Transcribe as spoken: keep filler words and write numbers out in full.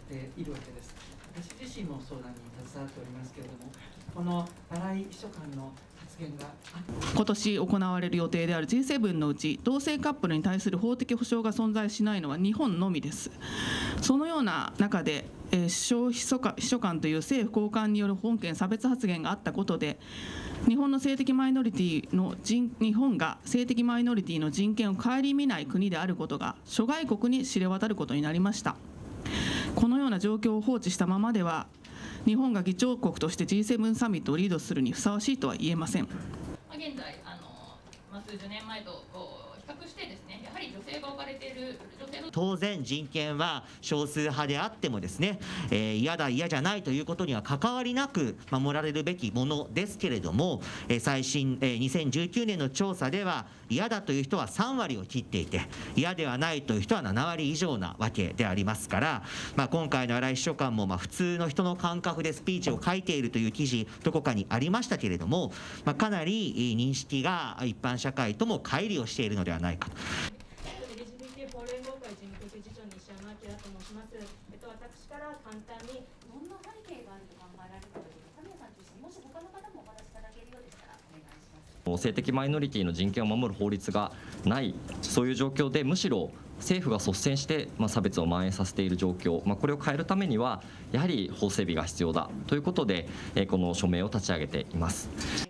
っているわけです。私自身も相談に携わっておりますけれども、この新井秘書官の発言が今年行われる予定である ジーセブン のうち、同性カップルに対する法的保障が存在しないのは日本のみです。そのような中で、えー、首相秘書官、秘書官という政府高官による本件差別発言があったことで、日本の性的マイノリティの人日本が性的マイノリティの人権を顧みない国であることが諸外国に知れ渡ることになりました。このような状況を放置したままでは、日本が議長国として ジーセブン サミットをリードするにふさわしいとは言えません。 現在あの、まあ、数十年前とこう比較してですね、やはり女性が置かれている女性の当然人権は少数派であってもですね、えー、嫌だ嫌じゃないということには関わりなく守られるべきものですけれども、えー、最新、えー、にせんじゅうきゅうねんの調査では嫌だという人はさんわりを切っていて、嫌ではないという人はななわり以上なわけでありますから、まあ、今回の新井秘書官もまあ普通の人の感覚でスピーチを書いているという記事どこかにありましたけれども、まあ、かなり認識が一般社会とも乖離をしているのではないかと。 エルジービーティー 法連合会事務局次長西山明と申します。えっと私から簡単にどんな背景があると考えられるかということ、神谷さん中心にもし他の方もお話しいただけるようでしたらお願いします。 性的マイノリティの人権を守る法律がない、そういう状況でむしろ政府が率先して、まあ、差別を蔓延させている状況、まあ、これを変えるためにはやはり法整備が必要だということで、この署名を立ち上げています。